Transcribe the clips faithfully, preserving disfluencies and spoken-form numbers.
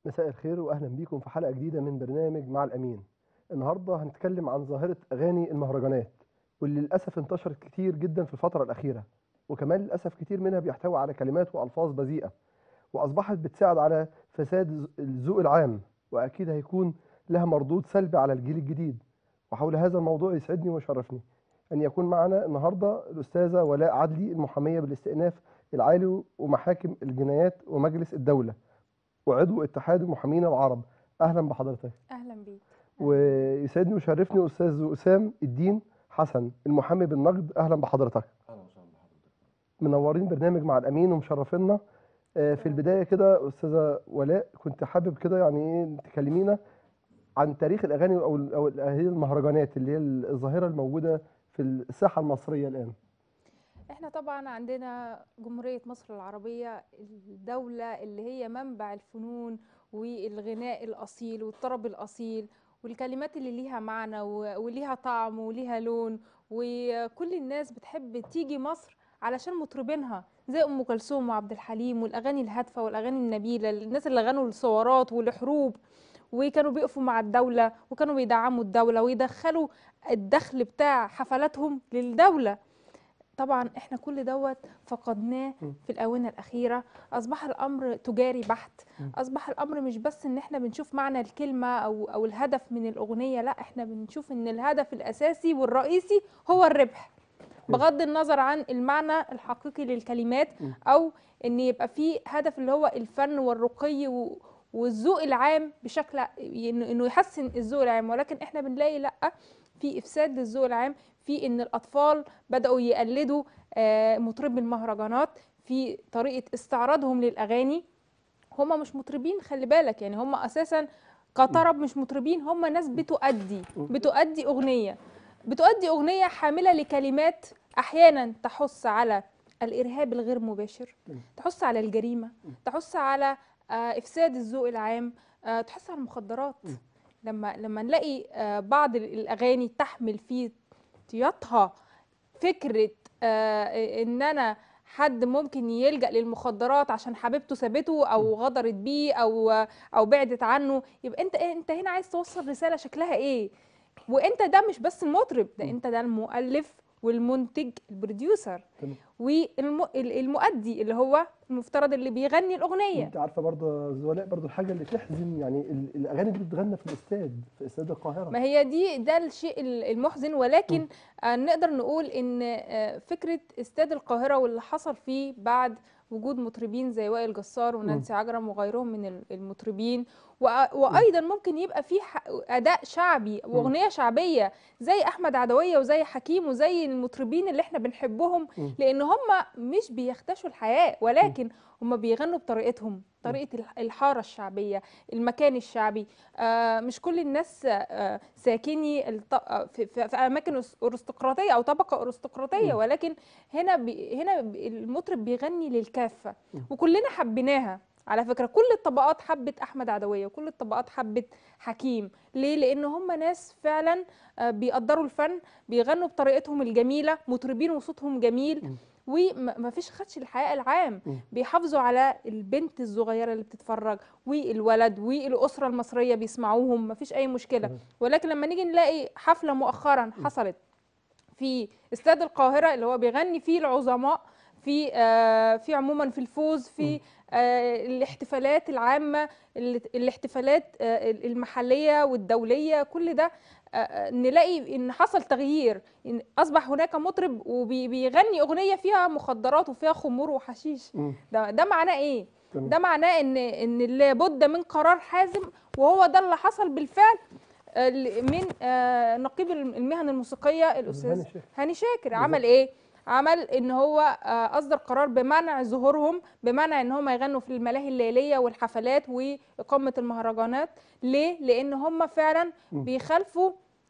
مساء الخير واهلا بيكم في حلقه جديده من برنامج مع الامين. النهارده هنتكلم عن ظاهره اغاني المهرجانات واللي للاسف انتشرت كتير جدا في الفتره الاخيره، وكمان للاسف كتير منها بيحتوي على كلمات والفاظ بذيئه واصبحت بتساعد على فساد الذوق العام، واكيد هيكون لها مردود سلبي على الجيل الجديد. وحول هذا الموضوع يسعدني ويشرفني ان يكون معنا النهارده الاستاذه ولاء عدلي، المحاميه بالاستئناف العالي ومحاكم الجنايات ومجلس الدوله وعضو اتحاد المحامين العرب. اهلا بحضرتك. اهلا بيك. أهلاً. ويسعدني ويشرفني استاذ اسام الدين حسن، المحامي بالنقد. اهلا بحضرتك. اهلا وسهلا بحضرتك. منورين برنامج مع الامين ومشرفينا. آه، في البدايه كده استاذه ولاء، كنت حابب كده يعني ايه تكلمينا عن تاريخ الاغاني او ال- او الاغاني المهرجانات اللي هي الظاهره الموجوده في الساحه المصريه الان. احنا طبعا عندنا جمهورية مصر العربية، الدولة اللي هي منبع الفنون والغناء الأصيل والطرب الأصيل والكلمات اللي ليها معنى و- وليها طعم وليها لون، وكل الناس بتحب تيجي مصر علشان مطربينها زي أم كلثوم وعبد الحليم، والأغاني الهادفة والأغاني النبيلة، الناس اللي غنوا الثورات والحروب وكانوا بيقفوا مع الدولة وكانوا بيدعموا الدولة ويدخلوا الدخل بتاع حفلاتهم للدولة. طبعا احنا كل دوت فقدناه م. في الآونة الأخيرة. أصبح الأمر تجاري بحت. م. أصبح الأمر مش بس إن احنا بنشوف معنى الكلمة أو أو الهدف من الأغنية، لا احنا بنشوف إن الهدف الأساسي والرئيسي هو الربح، بغض النظر عن المعنى الحقيقي للكلمات، م. أو إن يبقى فيه هدف اللي هو الفن والرقي و- والذوق العام بشكل إنه إنه يحسن الذوق العام. ولكن احنا بنلاقي لا، في إفساد للذوق العام، في إن الأطفال بدأوا يقلدوا آه، مطربي المهرجانات في طريقة استعراضهم للأغاني. هم مش مطربين، خلي بالك، يعني هم أساسا كطرب مش مطربين، هم ناس بتؤدي بتؤدي أغنية بتؤدي أغنية حاملة لكلمات أحيانا تحث على الإرهاب الغير مباشر، تحث على الجريمة، تحث على آه، إفساد الذوق العام، آه، تحث على المخدرات. لما لما نلاقي آه، بعض الأغاني تحمل في طياتها فكرة آه، ان انا حد ممكن يلجأ للمخدرات عشان حبيبته سابته او غدرت بيه او او بعدت عنه، يبقى انت انت هنا عايز توصل رسالة شكلها ايه؟ وانت ده مش بس المطرب ده، انت ده المؤلف والمنتج البروديوسر تمام. والمؤدي اللي هو المفترض اللي بيغني الأغنية. انت عارفه برضه يا زولاء، برضه الحاجه اللي تحزن يعني ال- الاغاني اللي بتتغنى في الاستاد في استاد القاهره. ما هي دي ده الشيء المحزن. ولكن آه، نقدر نقول ان آه، فكرة استاد القاهرة واللي حصل فيه بعد وجود مطربين زي وائل جسار ونانسي عجرم وغيرهم من ال- المطربين، وأ- وايضا ممكن يبقى فيه ح- اداء شعبي واغنية شعبية زي احمد عدوية وزي حكيم وزي المطربين اللي احنا بنحبهم، لان هم مش بيختشوا الحياة، ولكن هم بيغنوا بطريقتهم، طريقة الح- الحارة الشعبية، المكان الشعبي. آه، مش كل الناس آه، ساكني الط- آه، في, في, في اماكن أس- ارستقراطيه او طبقه ارستقراطيه، م. ولكن هنا بي هنا بي- المطرب بيغني للكافه، وكلنا حبيناها على فكره. كل الطبقات حبت احمد عدويه وكل الطبقات حبت حكيم. ليه؟ لان هم ناس فعلا آه، بيقدروا الفن، بيغنوا بطريقتهم الجميله، مطربين وصوتهم جميل، وما فيش خدش الحياء العام، بيحافظوا على البنت الصغيره اللي بتتفرج والولد والاسره المصريه بيسمعوهم، ما فيش اي مشكله. ولكن لما نيجي نلاقي حفله مؤخرا حصلت في استاد القاهره اللي هو بيغني فيه العظماء في آه في عموما في الفوز في آه الاحتفالات العامه، ال- الاحتفالات آه المحليه والدوليه، كل ده آه نلاقي ان حصل تغيير، إن اصبح هناك مطرب وبيغني اغنيه فيها مخدرات وفيها خمور وحشيش. ده ده معناه ايه؟ ده معناه ان ان لابد من قرار حازم، وهو ده اللي حصل بالفعل آه، من آه، نقيب المهن الموسيقيه الاستاذ هاني شاكر. هاني شاكر. بالظبط. عمل ايه؟ عمل ان هو آه، اصدر قرار بمنع ظهورهم، بمنع ان هم يغنوا في الملاهي الليليه والحفلات واقامه المهرجانات. ليه؟ لان هم فعلا بيخالفوا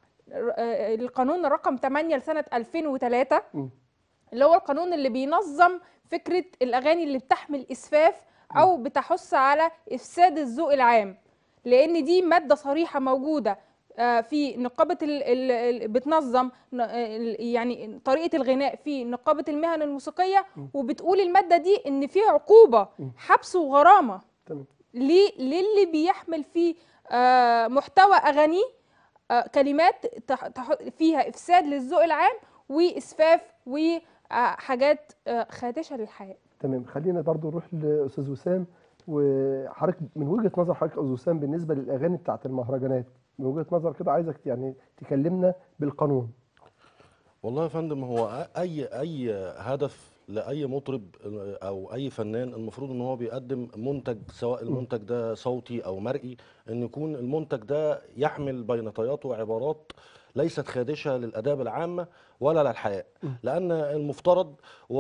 آه، القانون رقم ثمانية لسنه ألفين وثلاثة، اللي هو القانون اللي بينظم فكره الاغاني اللي بتحمل اسفاف او بتحث على افساد الذوق العام. لان دي ماده صريحه موجوده آه، في نقابه ال ال ال بتنظم ن- ال- يعني طريقه الغناء في نقابه المهن الموسيقيه، وبتقول الماده دي ان في عقوبه حبس وغرامه. تمام. ليه للي بيحمل فيه آه محتوى اغانيه آه كلمات تح- تح- فيها افساد للذوق العام واسفاف وحاجات آه خادشه للحياه. تمام، خلينا برضو نروح لاستاذ وسام. وحضرتك من وجهه نظر حضرتك استاذ وسام بالنسبه للاغاني بتاعت المهرجانات، من وجهه نظر كده عايزك يعني تكلمنا بالقانون. والله يا فندم، هو اي اي هدف لاي مطرب او اي فنان، المفروض ان هو بيقدم منتج، سواء م. المنتج ده صوتي او مرئي، ان يكون المنتج ده يحمل بينطياته عبارات ليست خادشه للاداب العامه ولا للحياء. م. لان المفترض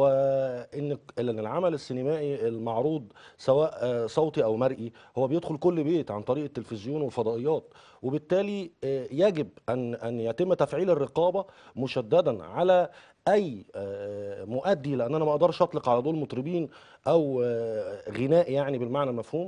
وان إن العمل السينمائي المعروض سواء آه، صوتي او مرئي هو بيدخل كل بيت عن طريق التلفزيون والفضائيات، وبالتالي آه، يجب ان ان يتم تفعيل الرقابه مشددا على اي آه، مؤدي، لان انا ما اقدرش اطلق على دول مطربين او آه، غناء يعني بالمعنى المفهوم.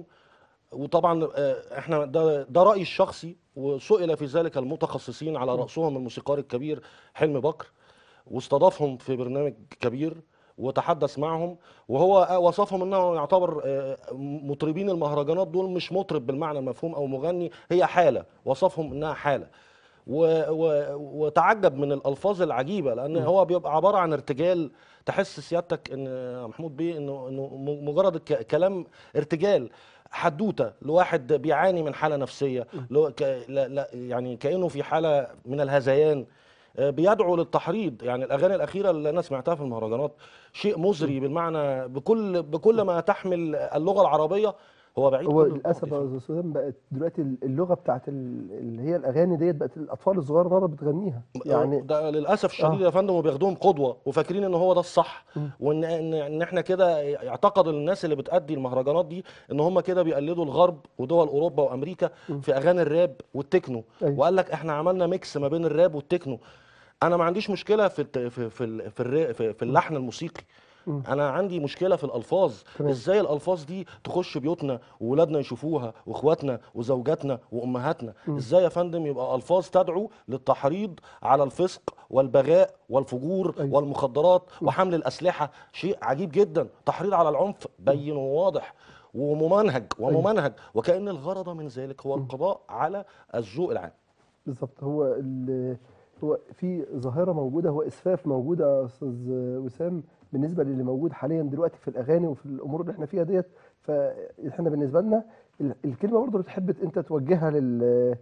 وطبعا آه، احنا ده ده رايي الشخصي، وسئل في ذلك المتخصصين على م. راسهم الموسيقار الكبير حلمي بكر، واستضافهم في برنامج كبير وتحدث معهم، وهو وصفهم انه يعتبر آه، مطربين المهرجانات دول مش مطرب بالمعنى المفهوم او مغني، هي حاله، وصفهم انها حاله. و و وتعجب من الالفاظ العجيبه، لان م. هو بيبقى عباره عن ارتجال. تحس سيادتك ان يا محمود بيه انه انه م- مجرد الك- كلام ارتجال، حدوته لواحد بيعاني من حاله نفسيه، م. لو ك لا لا يعني كانه في حاله من الهذيان، آه، بيدعو للتحريض. يعني الاغاني الاخيره اللي انا سمعتها في المهرجانات شيء م. مزري بالمعنى، بكل بكل ما تحمل اللغه العربيه، هو بعيد هو كل البعد للاسف يا يا فندم. استاذ وسام بقت دلوقتي اللغه بتاعت ال- اللي هي الاغاني ديت بقت الاطفال الصغيره النهارده بتغنيها يعني. ده للاسف الشديد اه. يا فندم، وبياخدوهم قدوه وفاكرين ان هو ده الصح، م. وان ان ان احنا كده يعتقد الناس اللي بتأدي المهرجانات دي ان هم كده بيقلدوا الغرب ودول اوروبا وامريكا م. في اغاني الراب والتكنو، ايوه. وقال لك احنا عملنا ميكس ما بين الراب والتكنو. انا ما عنديش مشكله في الت- في في ال- في الر- في في م. اللحن الموسيقي، م. انا عندي مشكله في الالفاظ. تمام. ازاي الالفاظ دي تخش بيوتنا واولادنا يشوفوها واخواتنا وزوجاتنا وامهاتنا؟ م. ازاي يا فندم يبقى الفاظ تدعو للتحريض على الفسق والبغاء والفجور ايوه. والمخدرات م. وحمل الاسلحه؟ شيء عجيب جدا، تحريض على العنف م. بين وواضح وممنهج ايوه. وممنهج، وكأن الغرض من ذلك هو م. القضاء على الذوق العام. بالظبط. هو ال- هو في ظاهرة موجودة، هو إسفاف موجودة يا أستاذ وسام بالنسبة للي موجود حاليا دلوقتي في الأغاني وفي الأمور اللي احنا فيها ديت. فاحنا بالنسبة لنا ال- الكلمة برضه اللي تحب أنت توجهها لل-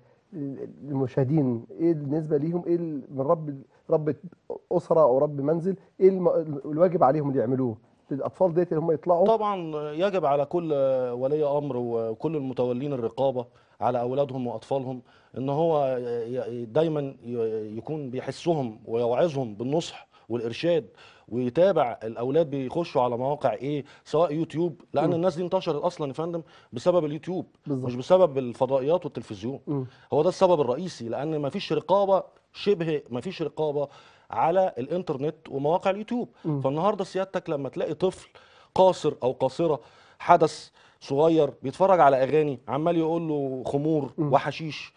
للمشاهدين، إيه بالنسبة ليهم؟ إيه ال- من رب رب أسرة أو رب منزل، إيه الم- الواجب عليهم اللي يعملوه للأطفال ديت اللي هم يطلعوا؟ طبعا يجب على كل ولي امر وكل المتولين الرقابه على اولادهم واطفالهم ان هو ي- ي- دايما ي- يكون بيحسهم ويوعظهم بالنصح والارشاد، ويتابع الاولاد بيخشوا على مواقع ايه، سواء يوتيوب، لان م. الناس دي انتشرت اصلا يا فندم بسبب اليوتيوب، بالظبط. مش بسبب الفضائيات والتلفزيون. م. هو ده السبب الرئيسي، لان مفيش رقابه، شبه مفيش رقابه على الانترنت ومواقع اليوتيوب. م. فالنهارده سيادتك لما تلاقي طفل قاصر او قاصره، حدث صغير بيتفرج على اغاني عمال يقول له خمور م. وحشيش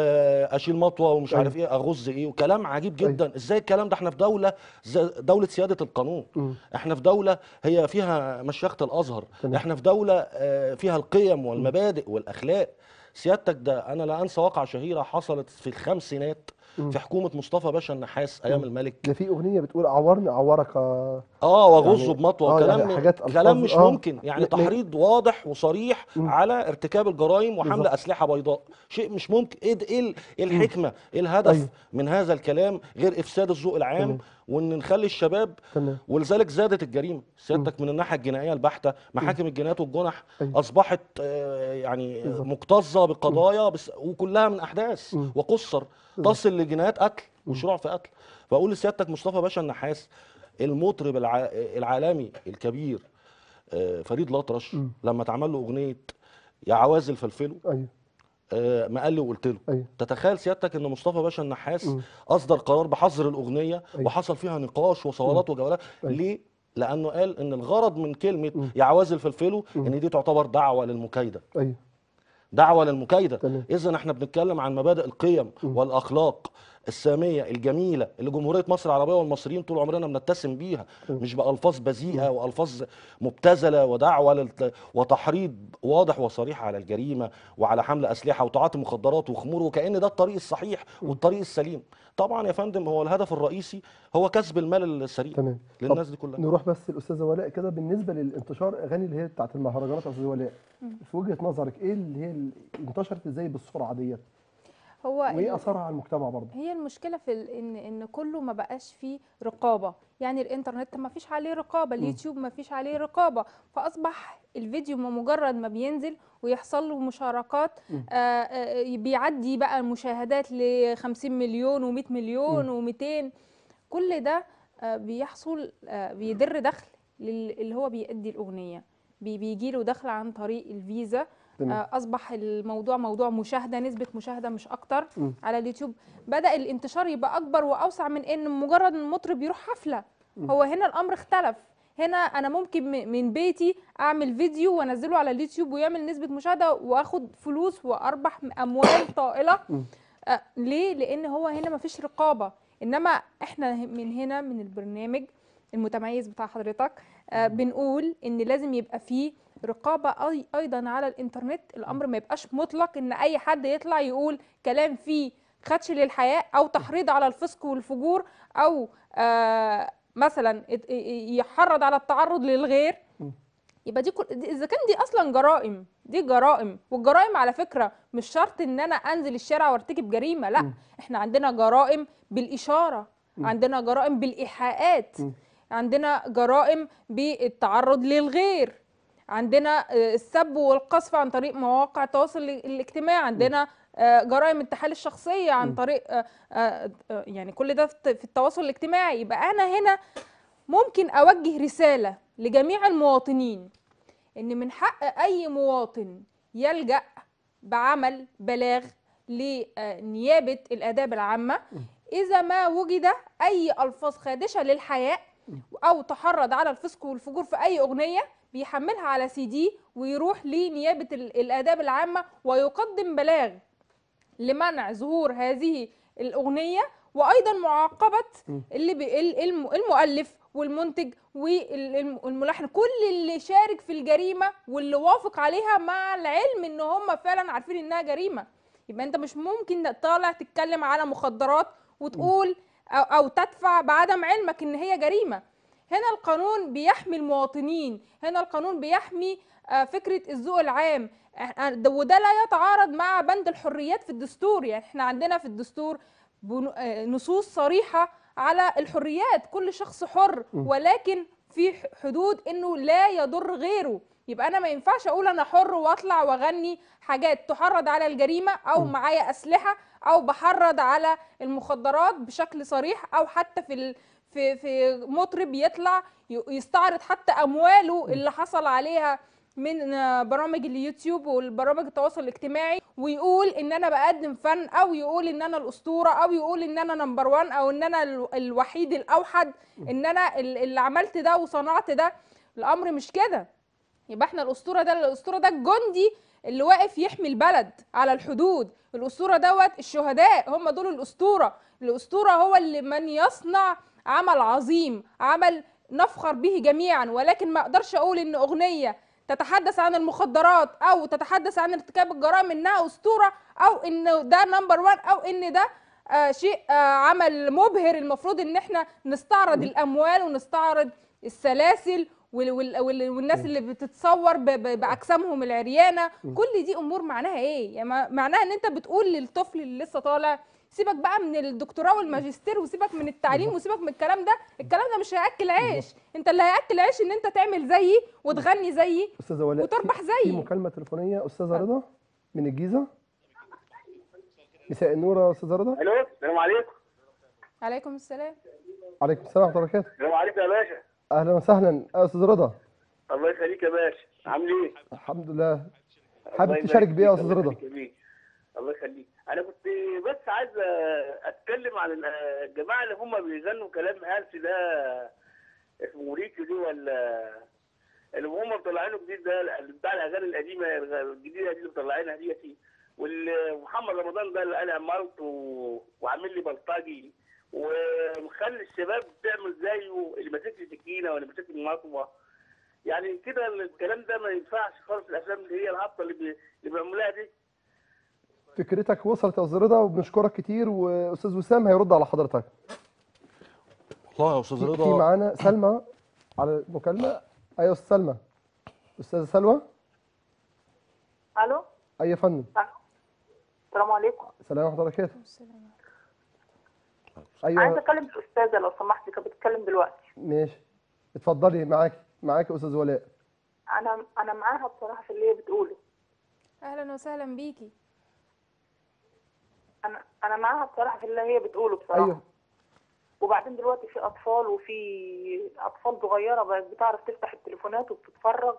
واشيل مطوه ومش عارف أيوه. ايه اغز ايه وكلام عجيب أيوه. جدا. ازاي الكلام ده؟ احنا في دوله ز- دوله سياده القانون، م. احنا في دوله هي فيها مشيخه الازهر، تمام. احنا في دوله آه، فيها القيم م. والمبادئ والاخلاق. سيادتك ده انا لا انسى واقعه شهيره حصلت في الخمسينات م. في حكومه مصطفى باشا النحاس ايام م. الملك. ده في أغنية بتقول عورني أعورك آه، اه واغزه يعني بمطوه اه يعني وكلام، حاجات كلام الفاظ مش اه ممكن، يعني م- م- تحريض واضح وصريح م- على ارتكاب الجرائم وحمل بالظبط. اسلحه بيضاء. شيء مش ممكن. ايه ده- ايه ال- إيه م. الحكمه، ايه ايوه. الهدف من هذا الكلام غير افساد الذوق العام، تمام. وان نخلي الشباب. تمام. ولذلك زادت الجريمه م. سيادتك من الناحيه الجنائيه البحته، م. محاكم الجنايات والجنح ايوه. اصبحت آه، يعني بالظبط. مكتظه م. بقضايا بس، وكلها من احداث م. وقصر بالظبط. تصل لجنايات قتل م. وشروع في قتل. فاقول لسيادتك مصطفى باشا النحاس، المطرب الع... العالمي الكبير آه، فريد الأطرش، م. لما اتعمل له اغنيه يا عوازل فلفله، ايوه. آه، ما قال لي وقلت له. ايوه. تتخيل سيادتك ان مصطفى باشا النحاس م. اصدر قرار بحظر الاغنيه، ايوه. وحصل فيها نقاش م. وصولات وجولات. ايوه. ليه؟ لانه قال ان الغرض من كلمه م. يا عوازل فلفله م. ان دي تعتبر دعوه للمكايده، ايوه. دعوه للمكايده. تمام. اذا احنا بنتكلم عن مبادئ القيم م. والاخلاق الساميه الجميله اللي جمهوريه مصر العربيه والمصريين طول عمرنا بنتسم بيها، مش بالفاظ بذيئه والفاظ مبتذله ودعوه للت... وتحريض واضح وصريح على الجريمه وعلى حمل اسلحه وتعاطي مخدرات وخمور، وكأن ده الطريق الصحيح والطريق السليم. طبعا يا فندم هو الهدف الرئيسي هو كسب المال السريع تمام. للناس دي كلها. نروح بس الاستاذه ولاء كده، بالنسبه للانتشار اغاني اللي هي بتاعت المهرجانات يا استاذه ولاء، في وجهه نظرك ايه اللي هي اللي انتشرت ازاي بالسرعه ديت؟ هو وايه ال- اثرها على المجتمع برضه؟ هي المشكله في ال- ان ان كله ما بقاش فيه رقابه. يعني الانترنت ما فيش عليه رقابه، اليوتيوب ما فيش عليه رقابه، فاصبح الفيديو مجرد ما بينزل ويحصل له مشاركات آه آه بيعدي بقى المشاهدات ل خمسين مليون و100 مليون و200. كل ده آه بيحصل آه بيدر دخل لل- اللي هو بيأدي الاغنيه، بي- بيجي له دخل عن طريق الفيزا. تمام. آه، اصبح الموضوع موضوع مشاهده، نسبه مشاهده مش اكتر م. على اليوتيوب. بدأ الانتشار يبقى اكبر واوسع من ان مجرد ان المطرب يروح حفله. م. هو هنا الامر اختلف. هنا انا ممكن م- من بيتي اعمل فيديو وانزله على اليوتيوب ويعمل نسبه مشاهده واخد فلوس واربح اموال طائله. م. آه، ليه؟ لان هو هنا مفيش رقابه. انما احنا من هنا من البرنامج المتميز بتاع حضرتك آه، بنقول ان لازم يبقى فيه رقابه أي- ايضا على الانترنت. الامر ما يبقاش مطلق ان اي حد يطلع يقول كلام فيه خدش للحياء او تحريض على الفسق والفجور، او آه، مثلا ات- يحرض على التعرض للغير. يبقى دي كل دي اذا كان دي اصلا جرائم، دي جرائم. والجرائم على فكره مش شرط ان انا انزل الشارع وارتكب جريمه، لا. م. احنا عندنا جرائم بالاشاره، م. عندنا جرائم بالايحاءات، م. عندنا جرائم بالتعرض للغير، عندنا آه، السب والقذف عن طريق مواقع التواصل الاجتماعي، عندنا آه، جرائم التحالي الشخصيه عن م. طريق آه، آه، آه، يعني كل ده في في التواصل الاجتماعي. يبقى انا هنا ممكن اوجه رساله لجميع المواطنين ان من حق اي مواطن يلجأ بعمل بلاغ لنيابه الاداب العامه اذا ما وجد اي الفاظ خادشه للحياء او تحرض على الفسق والفجور في اي اغنيه، بيحملها على سي دي ويروح لنيابه ال- الاداب العامه ويقدم بلاغ لمنع ظهور هذه الأغنية، وأيضا معاقبة اللي بي ال- الم- المؤلف والمنتج والملحن، كل اللي شارك في الجريمة واللي وافق عليها مع العلم ان هم فعلا عارفين انها جريمة. يبقى انت مش ممكن طالع تتكلم على مخدرات وتقول أو, أو تدفع بعدم علمك ان هي جريمة. هنا القانون بيحمي المواطنين، هنا القانون بيحمي آه، فكرة الذوق العام. إحنا- ده- وده لا يتعارض مع بند الحريات في الدستور. يعني احنا عندنا في الدستور بنو- آه، نصوص صريحة على الحريات، كل شخص حر، ولكن في ح- حدود انه لا يضر غيره. يبقى انا ما ينفعش اقول انا حر واطلع واغني حاجات تحرض على الجريمة، او معايا اسلحة، او بحرض على المخدرات بشكل صريح، او حتى في ال... في في مطرب يطلع ي- يستعرض حتى امواله اللي حصل عليها من آه، برامج اليوتيوب والبرامج التواصل الاجتماعي، ويقول ان انا بقدم فن، او يقول ان انا الاسطوره، او يقول ان انا نمبر وان، او ان انا ال- الوحيد الاوحد، ان انا ال- اللي عملت ده وصنعت ده. الامر مش كده. يبقى احنا الاسطوره ده الاسطوره ده الجندي اللي واقف يحمي البلد على الحدود. الاسطوره دوت الشهداء هم دول الاسطوره. الاسطوره هو اللي من يصنع عمل عظيم، عمل نفخر به جميعا. ولكن ما اقدرش اقول ان اغنيه تتحدث عن المخدرات او تتحدث عن ارتكاب الجرائم انها اسطوره، او ان ده نمبر وان، او ان ده آه شيء آه عمل مبهر. المفروض ان احنا نستعرض الاموال ونستعرض السلاسل وال وال وال والناس اللي بتتصور ب- ب- باجسامهم العريانه. كل دي امور معناها ايه؟ يعني ما- معناها ان انت بتقول للطفل اللي لسه طالع سيبك بقى من الدكتوراه والماجستير، وسيبك من التعليم، وسيبك من الكلام ده. الكلام ده مش هياكل عيش. انت اللي هياكل عيش ان انت تعمل زيي وتغني زيي استاذه ولاء، وتربح في- زيي. في مكالمه تليفونيه استاذه رضا من الجيزه. مساء النور يا استاذه رضا. الو، السلام عليكم. عليكم السلام. عليكم السلام ورحمه الله وبركاته. السلام عليكم يا باشا. اهلا وسهلا يا استاذ رضا. الله يخليك يا باشا، عامل ايه؟ الحمد لله. الله حابب يبارك تشارك بيه يا فيك، استاذ الله رضا؟ يخليك يا بيه. الله يخليك. انا كنت بس عايز اتكلم عن الجماعه اللي هم بيغنوا كلام هلس ده، اسمه موريكي دي، ولا اللي هم مطلعينه جديد ده، بتاع الاغاني القديمه الجديده دي اللي مطلعينها ديتي. ومحمد رمضان ده اللي انا عملته وعامل لي بلطجي، ومخلي الشباب تعمل زيه، اللي ماسك لي سكينه واللي ماسك لي مطوه. يعني كده الكلام ده ما ينفعش خالص. الافلام اللي هي الهابطه اللي بي... اللي بيعملوها دي. فكرتك وصلت يا استاذ رضا، وبنشكرك كتير، واستاذ وسام هيرد على حضرتك. والله يا استاذ في في رضا، معانا سلمى على المكالمه. ايوه يا استاذ سلمى. استاذه سلوى. الو. ايوه يا فندم. السلام عليكم. السلام ورحمه الله وبركاته. السلام. ايوه عايزه اكلم الاستاذه لو سمحتي، كانت بتتكلم دلوقتي. ماشي، اتفضلي. معاكي معاكي يا استاذ ولاء. انا انا معاها بصراحه في اللي هي بتقوله. اهلا وسهلا بيكي. انا انا معاها بصراحه في اللي هي بتقوله بصراحه. ايوه. وبعدين دلوقتي في اطفال، وفي اطفال صغيره بقت بتعرف تفتح التليفونات وبتتفرج.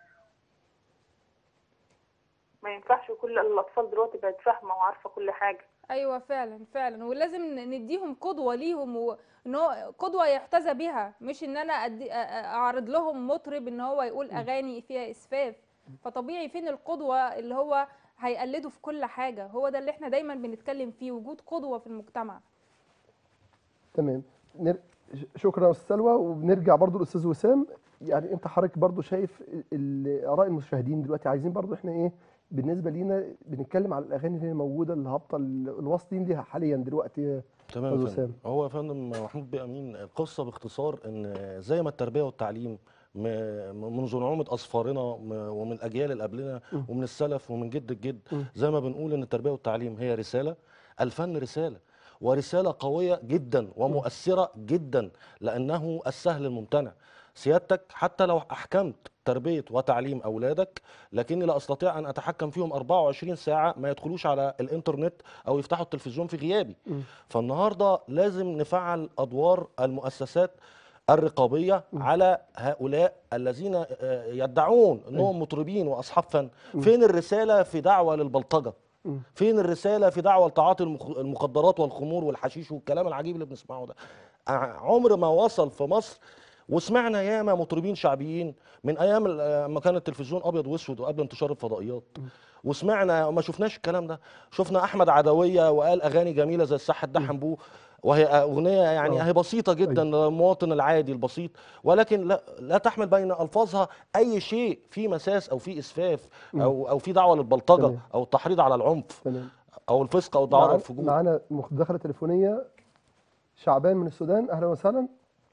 ما ينفعش كل الاطفال دلوقتي بقت فاهمه وعارفه كل حاجه. ايوه فعلا فعلا، ولازم نديهم قدوه ليهم، وان هو قدوه يحتذى بها، مش ان انا أدي أ- أ- اعرض لهم مطرب ان هو يقول اغاني فيها اسفاف. فطبيعي فين القدوه اللي هو هيقلده في كل حاجه؟ هو ده اللي احنا دايما بنتكلم فيه، وجود قدوه في المجتمع. تمام. نر... ش- شكرا يا استاذ سلوى. وبنرجع برضو للاستاذ وسام. يعني انت حضرتك برضو شايف ال- ال- اراء المشاهدين دلوقتي، عايزين برضو احنا ايه بالنسبه لينا بنتكلم على الاغاني اللي هي موجوده الهابطه ال- الواصلين ليها حاليا دلوقتي يا تمام استاذ يا فندم. وسام. هو يا فندم محمود بيه امين، القصه باختصار ان زي ما التربيه والتعليم م- منذ نعومه اظفارنا م- ومن الاجيال اللي قبلنا م. ومن السلف ومن جد الجد، م. زي ما بنقول ان التربيه والتعليم هي رساله، الفن رساله، ورساله قويه جدا ومؤثره جدا، لانه السهل الممتنع. سيادتك حتى لو احكمت تربيه وتعليم اولادك، لكني لا استطيع ان اتحكم فيهم أربعة وعشرين ساعه ما يدخلوش على الانترنت او يفتحوا التلفزيون في غيابي. م. فالنهارده لازم نفعل ادوار المؤسسات الرقابيه م. على هؤلاء الذين آه، يدعون أيوة. انهم مطربين واصحاب فن. م. فين الرساله في دعوه للبلطجه؟ م. فين الرساله في دعوه لتعاطي المخ- المخدرات والخمور والحشيش والكلام العجيب اللي بنسمعه ده؟ ع- عمر ما وصل في مصر. وسمعنا ياما مطربين شعبيين من ايام ال- آه، ما كان التلفزيون ابيض واسود وقبل انتشار الفضائيات، وسمعنا وما شفناش الكلام ده. شفنا احمد عدويه وقال اغاني جميله زي الصح الدحم بو، وهي اغنيه يعني آه. هي بسيطه جدا أيوة. للمواطن العادي البسيط، ولكن لا, لا تحمل بين الفاظها اي شيء فيه مساس او فيه اسفاف م. او او في دعوه للبلطجه تمام. او التحريض على العنف تمام. او الفسق او الدعاره معانا والفجور. معانا مداخله تليفونيه. شعبان من السودان، اهلا وسهلا.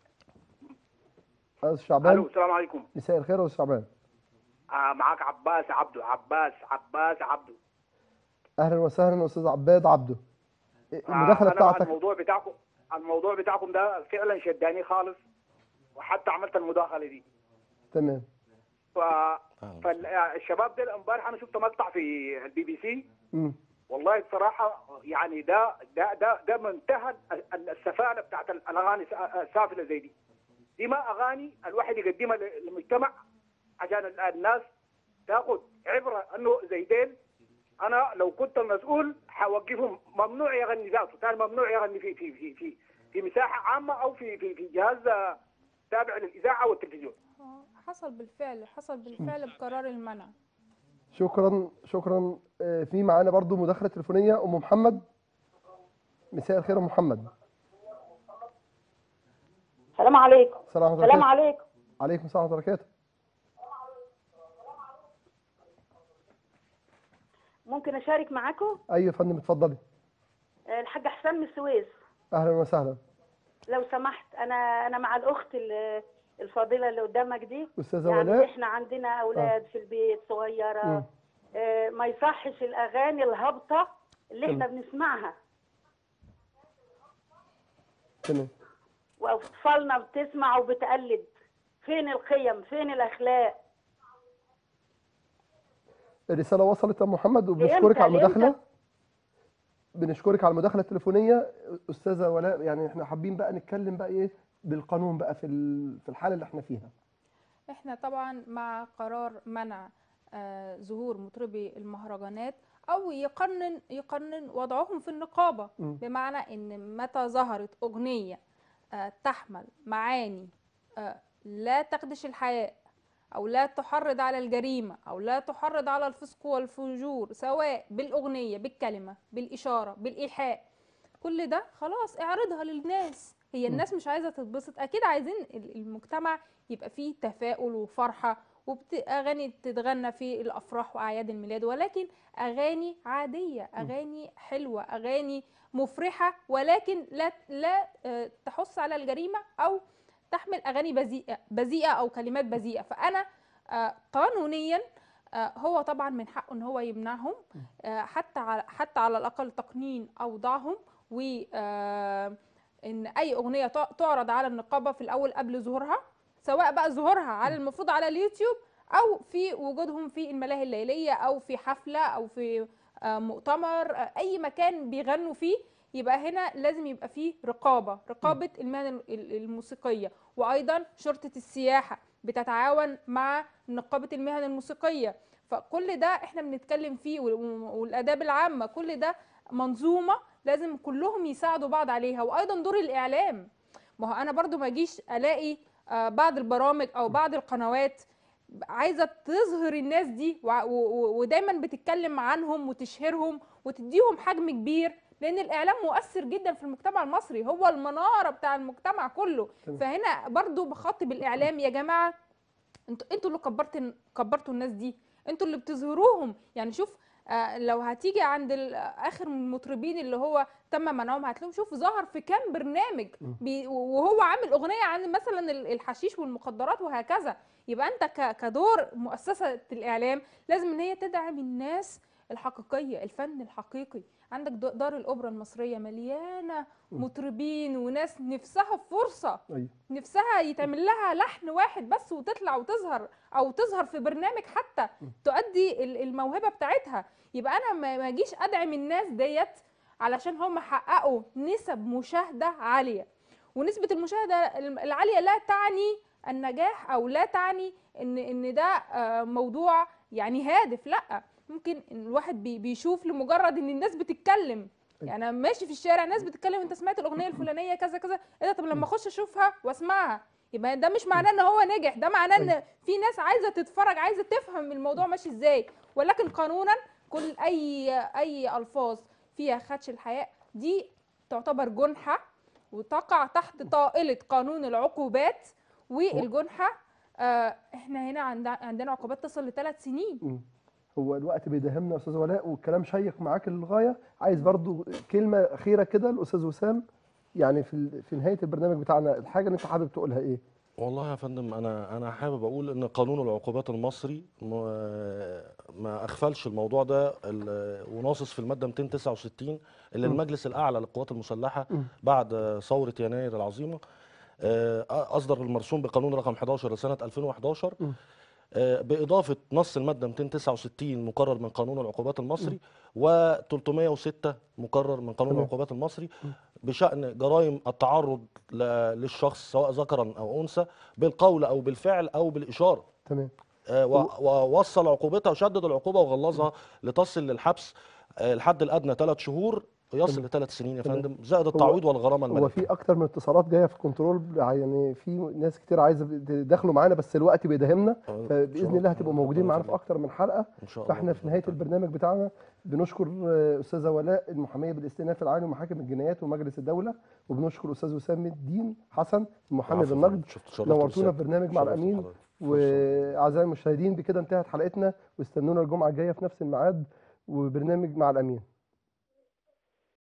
استاذ شعبان. الو، السلام عليكم. مساء الخير يا استاذ شعبان. آه معاك عباس عبده. عباس عباس عبده. اهلا وسهلا استاذ عباد عبده. آه المداخله انا بتاعتك. الموضوع بتاعكم الموضوع بتاعكم ده فعلا شداني خالص، وحتى عملت المداخله دي. تمام. ف فالشباب ده امبارح انا شفت مقطع في البي بي سي. م. والله بصراحه يعني ده ده ده ده منتهى السفاله بتاعت الاغاني السافله زي دي. دي ما اغاني الواحد يقدمها للمجتمع عشان الناس تاخذ عبره انه زي ديل. انا لو كنت المسؤول حوقفهم، ممنوع يغني ذاته، كان ممنوع يغني في في في في في مساحه عامه او في في في جهاز تابع للاذاعه والتلفزيون. آه، حصل بالفعل حصل بالفعل بقرار المنع. شكرا شكرا. آه، في معانا برضو مداخله تليفونيه ام محمد. مساء الخير يا ام محمد. السلام عليكم. السلام ورحمه الله السلام وبركاته. عليكم. عليكم السلام ورحمه الله وبركاته. ممكن اشارك معاكم؟ ايوه يا فندم اتفضلي. آه، الحاج حسام من السويس. اهلا وسهلا. لو سمحت، انا انا مع الاخت ال- الفاضله اللي قدامك دي. استاذه يعني ولاء. احنا عندنا اولاد في البيت صغيره. مم. آه، ما يصحش الاغاني الهابطه اللي احنا تمام. بنسمعها، تمام. واطفالنا بتسمع وبتقلد. فين القيم؟ فين الاخلاق؟ الرساله وصلت يا ام محمد، وبنشكرك لإمتى؟ على المداخله. لإمتى؟ بنشكرك على المداخله التليفونيه استاذه ولاء. يعني احنا حابين بقى نتكلم بقى ايه بالقانون بقى في ال- في الحاله اللي احنا فيها. احنا طبعا مع قرار منع آه، ظهور مطربي المهرجانات، او يقنن يقنن وضعهم في النقابه، م. بمعنى ان متى ظهرت اغنيه آه، تحمل معاني آه، لا تخدش الحياء أو لا تحرض على الجريمة أو لا تحرض على الفسق والفجور، سواء بالأغنية، بالكلمة، بالإشارة، بالإيحاء، كل ده خلاص اعرضها للناس. هي الناس مش عايزة تتبسط؟ أكيد عايزين المجتمع يبقى فيه تفاؤل وفرحة، وأغاني تتغنى في الأفراح وأعياد الميلاد، ولكن أغاني عادية، أغاني حلوة، أغاني مفرحة، ولكن لا لا تحث على الجريمة أو تحمل أغاني بذيئة بذيئة أو كلمات بذيئة. فأنا قانونيا هو طبعا من حقه ان هو يمنعهم، حتى على حتى على الاقل تقنين اوضاعهم، و ان اي اغنيه تعرض على النقابه في الاول قبل ظهورها، سواء بقى ظهورها على المفروض على اليوتيوب او في وجودهم في الملاهي الليليه او في حفله او في مؤتمر، اي مكان بيغنوا فيه، يبقى هنا لازم يبقى فيه رقابه رقابه المهن الموسيقيه. وايضا شرطه السياحه بتتعاون مع نقابه المهن الموسيقيه. فكل ده احنا بنتكلم فيه، والاداب العامه، كل ده منظومه لازم كلهم يساعدوا بعض عليها. وايضا دور الاعلام، ما هو انا برضو ما اجيش الاقي بعض البرامج او بعض القنوات عايزه تظهر الناس دي ودايما بتتكلم عنهم وتشهرهم وتديهم حجم كبير، لان الاعلام مؤثر جدا في المجتمع المصري، هو المناره بتاع المجتمع كله. فهنا برضو بخاطب الاعلام، يا جماعه انتوا انتوا اللي كبرت كبرتوا الناس دي، انتوا اللي بتظهروهم. يعني شوف آه لو هتيجي عند اخر المطربين اللي هو تم منعهم، هتلاقيهم شوف ظهر في كام برنامج بي وهو عامل اغنيه عن مثلا الحشيش والمخدرات وهكذا. يبقى انت كدور مؤسسه الاعلام لازم ان هي تدعم الناس الحقيقيه، الفن الحقيقي. عندك دار الاوبرا المصريه مليانه مطربين وناس نفسها في فرصه، نفسها يتعمل لها لحن واحد بس وتطلع وتظهر، او تظهر في برنامج حتى تؤدي الموهبه بتاعتها. يبقى انا ما اجيش ادعم الناس ديت علشان هم حققوا نسب مشاهده عاليه. ونسبه المشاهده العاليه لا تعني النجاح، او لا تعني ان ان ده موضوع يعني هادف، لا. ممكن الواحد بيشوف لمجرد ان الناس بتتكلم، يعني انا ماشي في الشارع ناس بتتكلم، انت سمعت الاغنيه الفلانيه كذا كذا، ايه ده؟ طب لما اخش اشوفها واسمعها، يبقى ده مش معناه ان هو نجح، ده معناه ان في ناس عايزه تتفرج، عايزه تفهم الموضوع ماشي ازاي. ولكن قانونا كل اي اي الفاظ فيها خدش الحياء دي تعتبر جنحه، وتقع تحت طائله قانون العقوبات. والجنحه آه احنا هنا عندنا عقوبات تصل لثلاث سنين. هو الوقت بيداهمنا يا استاذ ولاء، والكلام شيق معاك للغايه. عايز برضو كلمه اخيره كده الاستاذ وسام، يعني في في نهايه البرنامج بتاعنا، الحاجه اللي انت حابب تقولها ايه؟ والله يا فندم، انا انا حابب اقول ان قانون العقوبات المصري ما اغفلش الموضوع ده، وناصص في الماده مئتين وتسعة وستين اللي المجلس الاعلى للقوات المسلحه بعد ثوره يناير العظيمه اصدر المرسوم بقانون رقم حداشر لسنه ألفين وحداشر، بإضافة نص المادة مئتين وتسعة وستين مقرر من قانون العقوبات المصري و ثلاثمئة وستة مقرر من قانون العقوبات المصري بشأن جرائم التعرض للشخص سواء ذكرا أو أنثى بالقول أو بالفعل أو بالإشارة. تمام. ووصل عقوبتها وشدد العقوبة وغلظها لتصل للحبس الحد الأدنى ثلاث شهور يصل لثلاث سنين يا فندم، زائد التعويض والغرامه الماليه. هو في اكتر من اتصالات جايه في الكنترول، يعني في ناس كتير عايزه يدخلوا معانا، بس الوقت بيداهمنا، فباذن الله هتبقوا موجودين معانا في اكتر من حلقه ان شاء الله. فاحنا في نهايه البرنامج بتاعنا بنشكر استاذه ولاء المحاميه بالاستئناف العالي ومحاكم الجنايات ومجلس الدوله، وبنشكر استاذ وسام الدين حسن المحامي بالنقد. نورتونا في برنامج مع الامين. واعزائي المشاهدين بكده انتهت حلقتنا، واستنونا الجمعه الجايه في نفس الميعاد وبرنامج مع الامين.